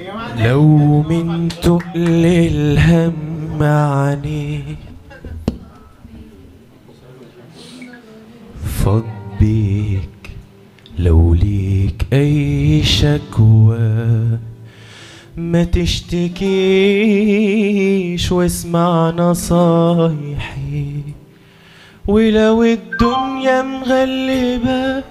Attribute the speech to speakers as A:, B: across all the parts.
A: لو من تقل الهم عني فض بيك، لو ليك اي شكوى ما تشتكيش واسمع نصايحي، ولو الدنيا مغلبك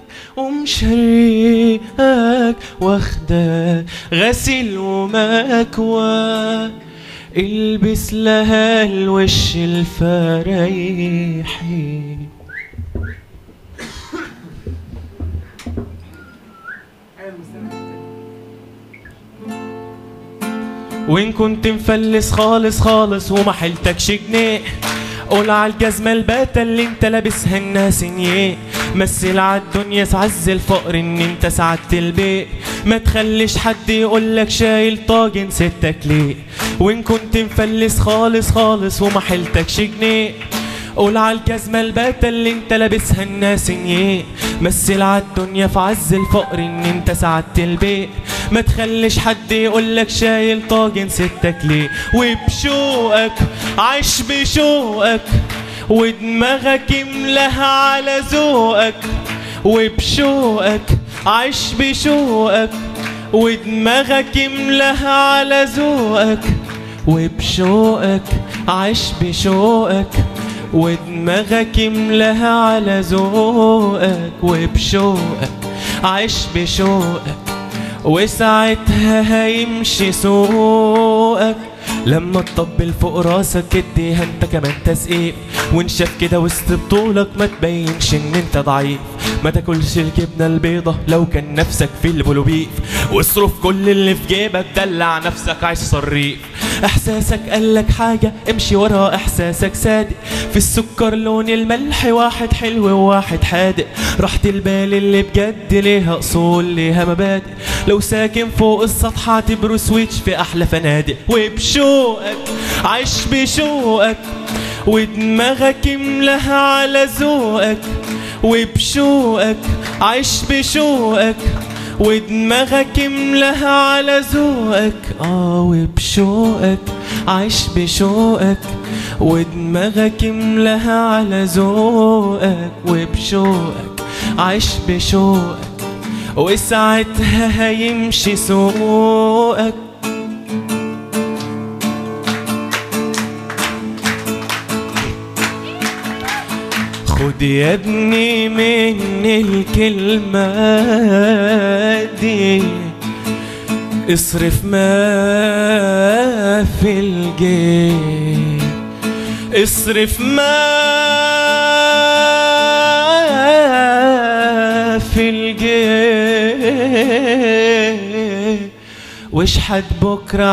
A: ومشرقك واخدك غسيل ومكوى، البس لها الوش الفريحي. وإن كنت مفلس خالص خالص وما حيلتكش جنيه، قول عالجزمة الباتة اللي انت لابسها الناس نيه، مثل عالدنيا عز الفقر ان انت سعدت البيت، ما تخليش حد يقولك شايل طاجن ستك ليه. وإن كنت مفلس خالص خالص وما حيلتكش جنيه، قول عالجزمة الباتة اللي انت لابسها الناس نيه، مثل عالدنيا في عز الفقر ان انت سعدت البيت، ما تخليش حد يقولك شايل طاجن ستك ليه. وبشوقك عيش بشوقك ودماغك املاها على ذوقك، وبشوقك عيش بشوقك ودماغك املاها على ذوقك، وبشوقك عيش بشوقك ودماغك املاها على ذوقك، وبشوقك عيش بشوقك وساعتها هيمشي سوقك. لما تطبل فوق راسك اديها انت كمان تسقيف، وانشف كده وسط بطولك ما تبينش ان انت ضعيف، ما تاكلش الجبنه البيضه لو كان نفسك في البلوبيف، واصرف كل اللي في جيبك دلع نفسك عيش صريف. احساسك قالك حاجه امشي ورا احساسك صادق، في السكر لون الملح واحد حلو وواحد حادق، راحة البال اللي بجد ليها اصول ليها مبادئ، لو ساكن فوق السطح اعتبره سويتش في احلى فنادق. وبشوقك عيش بشوقك ودماغك املاها على ذوقك، وبشوقك عيش بشوقك ودماغك املاها على ذوقك، وبشوقك عيش بشوقك ودماغك املاها على ذوقك، وبشوقك عيش بشوقك وساعتها هيمشي سوقك. خد يا ابني من الكلمة دي، اصرف ما في الجيب، اصرف ما في الجيب واشحت بكرة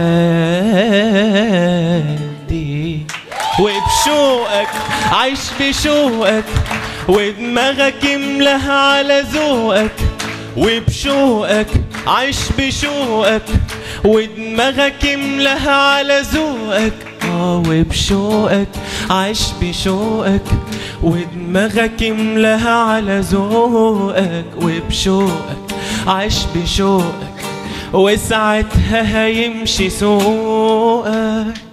A: عادي. وبشوقك عيش بشوقك ودماغك املاها على ذوقك، وبشوقك عيش بشوقك ودماغك املاها على ذوقك، وبشوقك عيش بشوقك ودماغك املاها على ذوقك، وبشوقك عيش بشوقك وساعتها هيمشي سوقك.